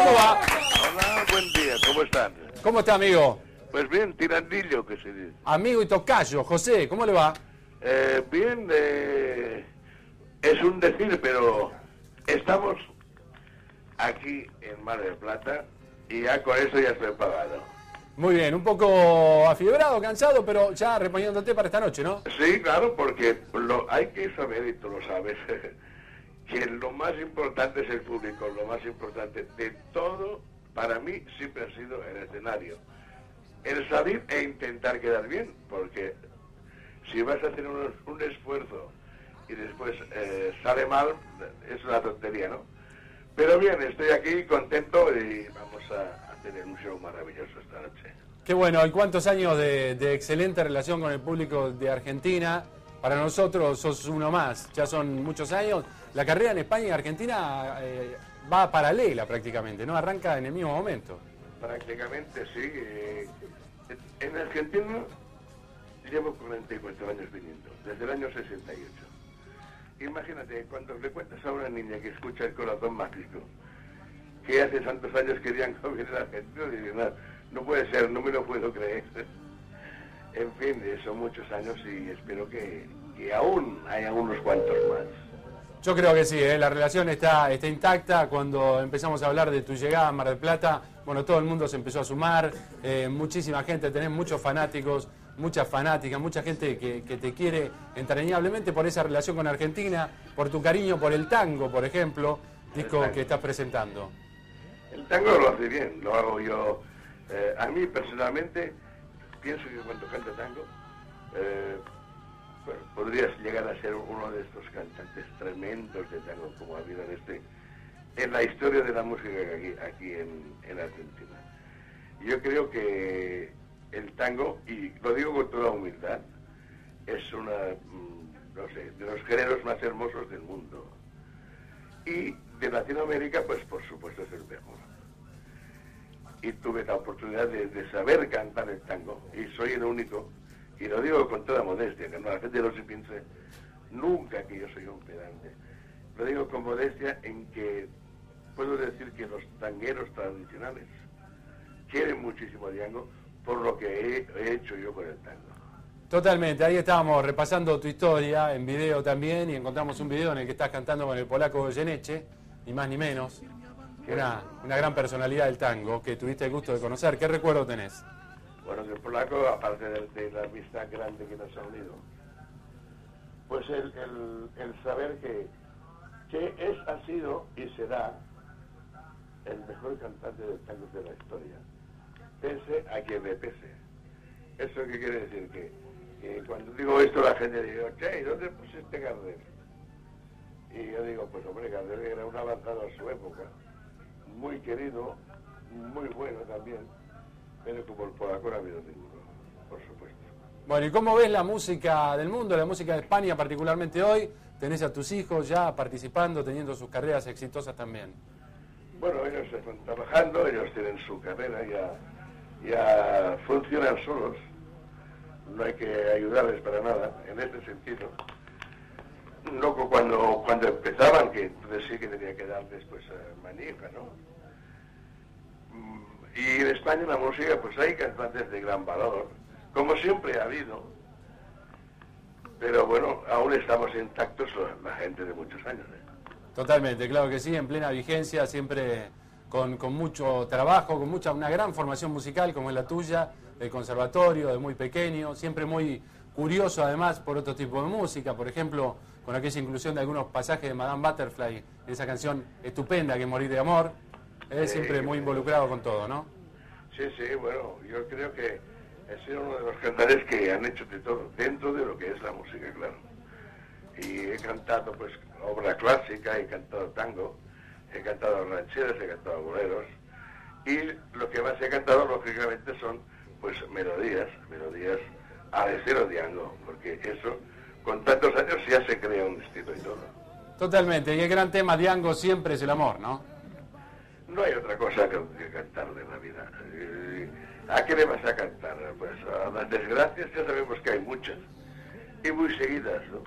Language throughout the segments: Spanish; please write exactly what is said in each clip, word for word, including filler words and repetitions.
¿Cómo va? Hola, buen día, ¿cómo están? ¿Cómo está, amigo? Pues bien, tirandillo que se dice. Amigo y tocayo, José, ¿cómo le va? Eh, bien, eh, es un decir, pero estamos aquí en Mar del Plata y ya con eso ya estoy pagado. Muy bien, un poco afiebrado, cansado, pero ya reponiéndote para esta noche, ¿no? Sí, claro, porque lo, hay que saber, y tú lo sabes, que lo más importante es el público, lo más importante de todo, para mí, siempre ha sido el escenario. El salir e intentar quedar bien, porque si vas a hacer un, un esfuerzo y después eh, sale mal, es una tontería, ¿no? Pero bien, estoy aquí contento y vamos a, a tener un show maravilloso esta noche. Qué bueno, ¿y cuántos años de, de excelente relación con el público de Argentina? Para nosotros sos uno más, ya son muchos años. La carrera en España y Argentina eh, va paralela prácticamente, ¿no? Arranca en el mismo momento. Prácticamente sí. Eh, en Argentina llevo cuarenta y cuatro años viniendo, desde el año sesenta y ocho. Imagínate, cuando le cuentas a una niña que escucha El Corazón Mágico, que hace tantos años querían venir a Argentina, y digo, no, no puede ser, no me lo puedo creer. En fin, son muchos años y espero que, que aún haya unos cuantos más. Yo creo que sí, ¿eh? La relación está, está intacta. Cuando empezamos a hablar de tu llegada a Mar del Plata, bueno, todo el mundo se empezó a sumar, eh, muchísima gente, tenés muchos fanáticos, muchas fanáticas, mucha gente que, que te quiere entrañablemente por esa relación con Argentina, por tu cariño por el tango, por ejemplo, disco que estás presentando. El tango lo hace bien, lo hago yo. Eh, a mí personalmente, pienso que cuando canto tango, eh, bueno, podrías llegar a ser uno de estos cantantes tremendos de tango como ha habido en este, en la historia de la música aquí, aquí en, en Argentina. Yo creo que el tango, y lo digo con toda humildad, es una, no sé, de los géneros más hermosos del mundo. Y de Latinoamérica, pues por supuesto es el mejor. Y tuve la oportunidad de, de saber cantar el tango, y soy el único, y lo digo con toda modestia, que no, la gente no se piense nunca que yo soy un pedante. Lo digo con modestia en que puedo decir que los tangueros tradicionales quieren muchísimo a Diango por lo que he, he hecho yo con el tango. Totalmente, ahí estábamos repasando tu historia en video también y encontramos un video en el que estás cantando con el polaco Goyeneche, ni más ni menos, una, una gran personalidad del tango que tuviste el gusto de conocer. ¿Qué recuerdo tenés? Bueno, que el polaco, aparte de, de la amistad grande que nos ha unido, pues el, el, el saber que, que es, ha sido y será el mejor cantante de tango de la historia, pese a quien le pese. ¿Eso qué quiere decir? Que, que cuando digo esto la gente dice, che, ¿y dónde pusiste Gardel? Y yo digo, pues hombre, Gardel era un avanzado a su época, muy querido, muy bueno también, pero como el polaco no ha habido ninguno, por supuesto. Bueno, ¿y cómo ves la música del mundo, la música de España particularmente hoy? Tenés a tus hijos ya participando, teniendo sus carreras exitosas también. Bueno, ellos están trabajando, ellos tienen su carrera, ya, ya funcionan solos, no hay que ayudarles para nada, en este sentido. Loco cuando, cuando empezaban, que entonces sí que tenía que darles pues manija, ¿no? Y en España la música, pues hay cantantes de gran valor, como siempre ha habido, pero bueno, aún estamos intactos la gente de muchos años, ¿eh? Totalmente, claro que sí, en plena vigencia, siempre con, con mucho trabajo, con mucha una gran formación musical como es la tuya, del conservatorio, de muy pequeño, siempre muy curioso además por otro tipo de música, por ejemplo, con aquella inclusión de algunos pasajes de Madame Butterfly, esa canción estupenda que es Morir de Amor. Es Sí, siempre muy involucrado con todo, ¿no? Sí, sí, bueno, yo creo que he sido uno de los cantantes que han hecho de todo, dentro de lo que es la música, claro. Y he cantado, pues, obra clásica, he cantado tango, he cantado rancheras, he cantado boleros, y lo que más he cantado, lógicamente, son, pues, melodías, melodías al estilo Diango, porque eso, con tantos años, ya se crea un estilo y todo. Totalmente, y el gran tema Diango siempre es el amor, ¿no? No hay otra cosa que, que cantar de la vida. ¿A qué le vas a cantar? Pues a las desgracias ya sabemos que hay muchas, y muy seguidas, ¿no?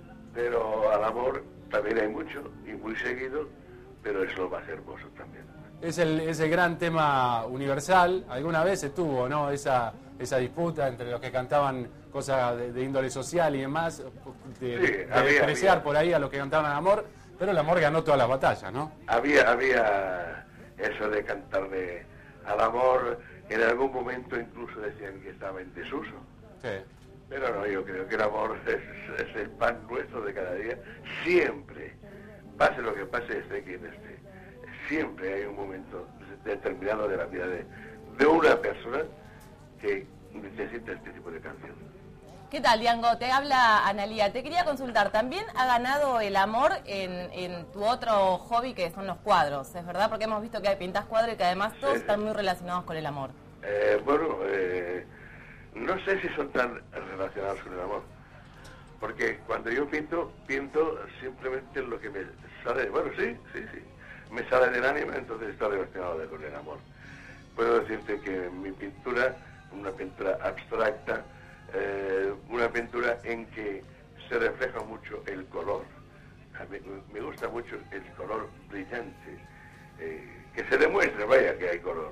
Pero al amor también hay mucho, y muy seguido, pero es lo más hermoso también. es el, es el gran tema universal. Alguna vez se tuvo, ¿no?, esa, esa disputa entre los que cantaban cosas de, de índole social y demás, de, Sí, de había, despreciar había. por ahí a los que cantaban el amor, pero el amor ganó todas las batallas, ¿no? Había, había eso de cantarle al amor, en algún momento incluso decían que estaba en desuso. Sí. Pero no, yo creo que el amor es, es el pan nuestro de cada día, siempre, pase lo que pase, esté quien esté, siempre hay un momento determinado de la vida de, de una persona que necesita este tipo de canción. ¿Qué tal, Diango? Te habla Analía. Te quería consultar, ¿también ha ganado el amor en, en tu otro hobby que son los cuadros? ¿Es verdad? Porque hemos visto que hay pintas cuadros y que además todos Sí, están sí. muy relacionados con el amor. Eh, bueno, eh, no sé si son tan relacionados con el amor, porque cuando yo pinto, pinto simplemente lo que me sale, bueno, sí, sí, sí, me sale del ánima, entonces está relacionado con el amor. Puedo decirte que mi pintura, una pintura abstracta, eh, una pintura en que se refleja mucho el color. A mí me gusta mucho el color brillante, eh, que se demuestre, vaya, que hay color.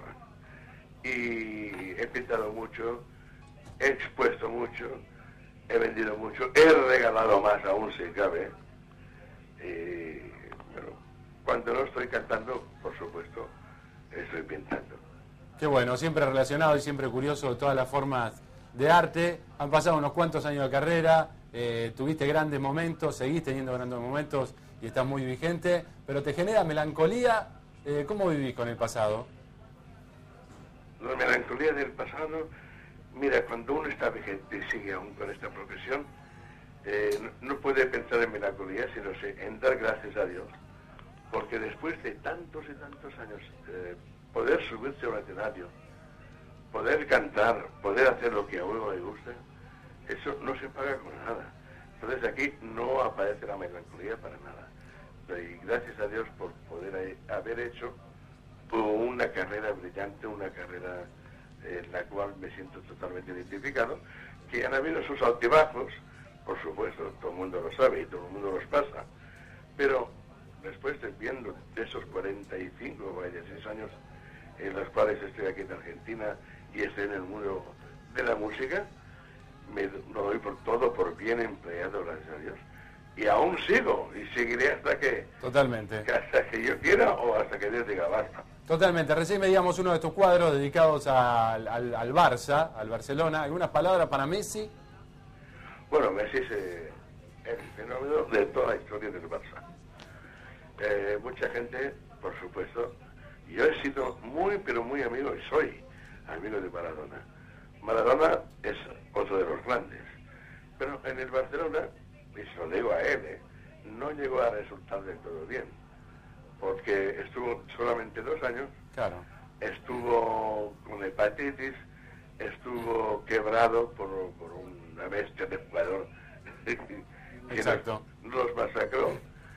Y he pintado mucho, he expuesto mucho, he vendido mucho, he regalado más aún si cabe. Y, bueno, cuando no estoy cantando, por supuesto, estoy pintando. Qué bueno, siempre relacionado y siempre curioso de todas las formas de arte. Han pasado unos cuantos años de carrera, eh, tuviste grandes momentos, seguís teniendo grandes momentos y estás muy vigente, pero te genera melancolía. Eh, ¿Cómo vivís con el pasado? La melancolía del pasado, mira, cuando uno está vigente y sigue aún con esta profesión, eh, no, no puede pensar en melancolía, sino en dar gracias a Dios, porque después de tantos y tantos años, eh, poder subirse a un escenario, poder cantar, poder hacer lo que a uno le gusta, eso no se paga con nada. Entonces aquí no aparece la melancolía para nada. Y gracias a Dios por poder haber hecho una carrera brillante, una carrera en la cual me siento totalmente identificado, que han habido sus altibajos, por supuesto, todo el mundo lo sabe y todo el mundo los pasa, pero después de viendo esos cuarenta y cinco o cuarenta y seis años en los cuales estoy aquí en Argentina y estoy en el mundo de la música, me lo doy por todo por bien empleado, gracias a Dios. Y aún sigo, y seguiré hasta que... Totalmente. Hasta que yo quiera o hasta que Dios diga basta. Totalmente. Recién veíamos uno de estos cuadros dedicados al, al, al Barça, al Barcelona. ¿Algunas palabras para Messi? Bueno, Messi es eh, el fenómeno de toda la historia del Barça. Eh, mucha gente, por supuesto, yo he sido muy, pero muy amigo, y soy amigo de Maradona. Maradona es otro de los grandes. Pero en el Barcelona, y se lo digo a él, eh, no llegó a resultar del todo bien, porque estuvo solamente dos años, claro. Estuvo con hepatitis, estuvo quebrado por, por una bestia de jugador que Exacto. Nos, los masacró.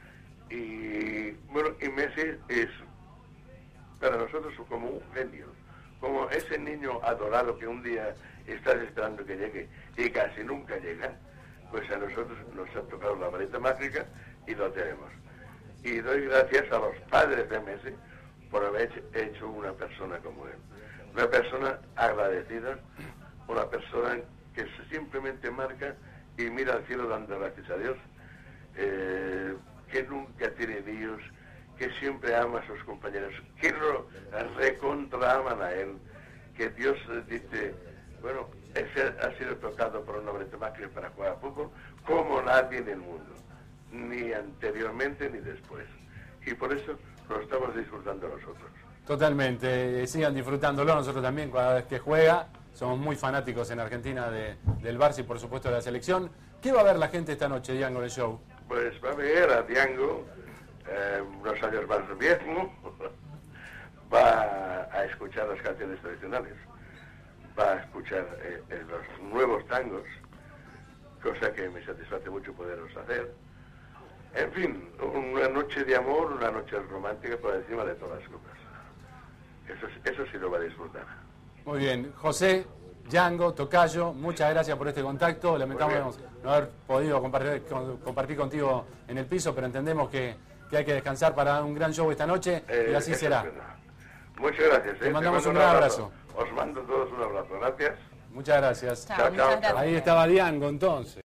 Y bueno, y Messi es para nosotros como un genio, como ese niño adorado que un día estás esperando que llegue y casi nunca llega. Pues a nosotros nos ha tocado la varita mágica y lo tenemos. Y doy gracias a los padres de Messi por haber hecho una persona como él. Una persona agradecida, una persona que simplemente marca y mira al cielo dando gracias a Dios, eh, que nunca tiene líos, que siempre ama a sus compañeros, que lo recontra aman a él, que Dios dice, bueno, ese ha sido tocado por un hombre de máquina para jugar a fútbol como nadie en el mundo, ni anteriormente ni después. Y por eso lo estamos disfrutando nosotros. Totalmente, sigan disfrutándolo, nosotros también cada vez que juega. Somos muy fanáticos en Argentina de, del Barça y por supuesto de la selección. ¿Qué va a ver la gente esta noche, Diango, en el show? Pues va a ver a Diango, eh, unos años más viejo, va a escuchar las canciones tradicionales, va a escuchar eh, eh, los nuevos tangos, cosa que me satisface mucho poderlos hacer. En fin, una noche de amor, una noche romántica por encima de todas las cosas. Eso, eso sí lo va a disfrutar. Muy bien. José, Diango, Tocayo, muchas gracias por este contacto. Lamentamos no haber podido compartir, compartir contigo en el piso, pero entendemos que, que hay que descansar para un gran show esta noche eh, y así será. Es Muchas gracias. ¿eh? Te mandamos Te un mando gran abrazo. Os mando todos un abrazo. Gracias. Muchas gracias. Chao, Chao, muchas chao. gracias. Ahí estaba Diango entonces.